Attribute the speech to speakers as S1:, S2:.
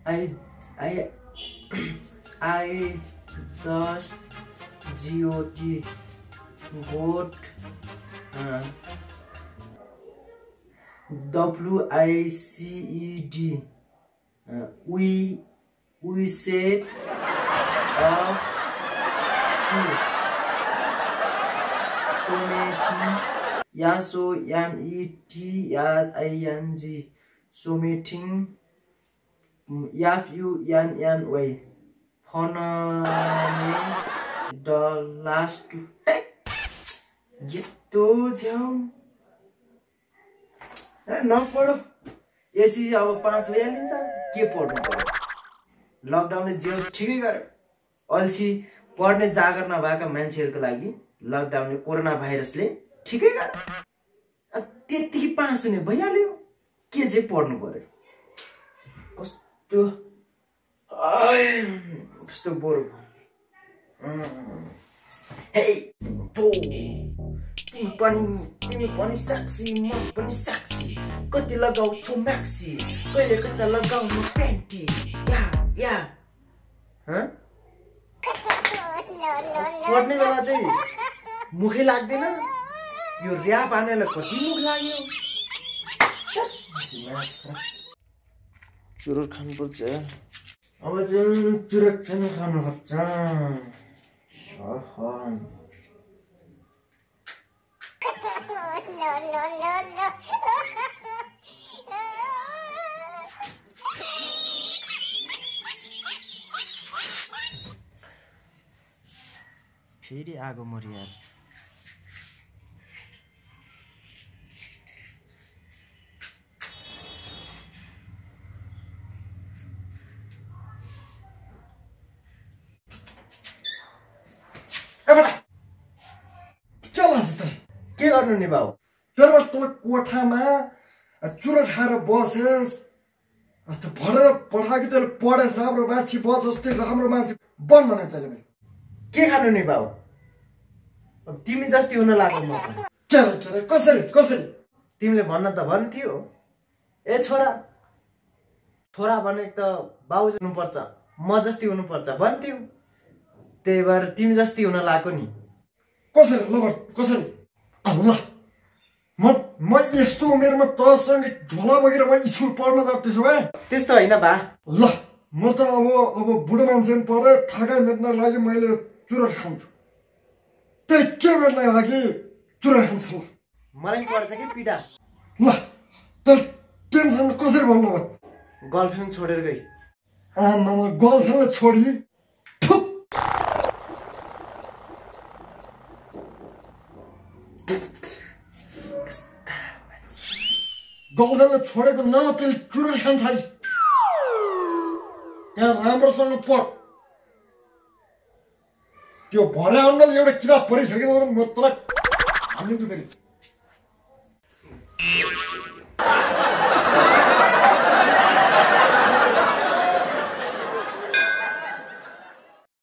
S1: I just got WICED we said SOMETING someting FUNNY फनाने the last यस्तो झ्याउ नपढो यसरी अब 5 भइहालिन्छ के पढ्नु पर्यो लकडाउनले जे ठिकै गर्यो अल्छी पढ्ने जागर नभएका मान्छेहरुको लागि लकडाउनले कोरोना भाइरसले ठिकै गर्यो अब त्यतिकै पास हुने भइहाल्यो के चाहिँ पढ्नु पर्यो कस्तो बोर हे बो तिमी पनि साक्षी म पनि साक्षी कति लगाउँछु म्याक्सी कहिले कता लगाउनु प्यान्टी या पढ्ने बेला चाहिँ मुखै लाग्दैन यो र्याप आनेलाई कति मुख लाग्यो चुरोट खानुपर्छ अब चाहिँ चुरोट चाहिँ खानुपर्छ फेरि आगो मरिया के गर्नु नि बाउ फेरि तँ कोठामा चुरोट खाएर बसेस भरेर पठाएको तैँले पढेस राम्रो मान्छे बस जस्तै राम्रो मान्छे बन भने तैँले के खानु नि बाउ तिमी जस्तै हुन लाग्यो म के कसरी तिमीले भन्न त भन्थ्यो ए छोरा भने त बाउ हुनुपर्छ म जस्तै हुनुपर्छ भन्थ्यो त्यही भएर तिमी जस्तै हुन लाग्यो नि कसरी अल्लाह म यस्तो उमेरमा तसँग झोला बोकेर म स्कुल पढ्न जाँदैछु है त्यस्तो हैन बा ल म त अब बुढो मान्छे परे थकाइ मेट्न लागि मैले चुरोट खान्छु त्यही के मेट्न लागि चुरोट खान्छ ल मलाई पर्छ कि पिटा ल त टेन्सन कसरी भन्नु भयो गर्लफ्रेन्ड छोडेर गई आमामा गर्लफ्रेन्डले छोडी गर्लफ्रेन्डले छोडेको नमात्रै चुरोट खान थालिस् त्यहाँ राम्रोसँग पढ त्यो भरे अन्नले एउटा किताब पढिसकेर म तँलाई हालिदिन्छु फेरि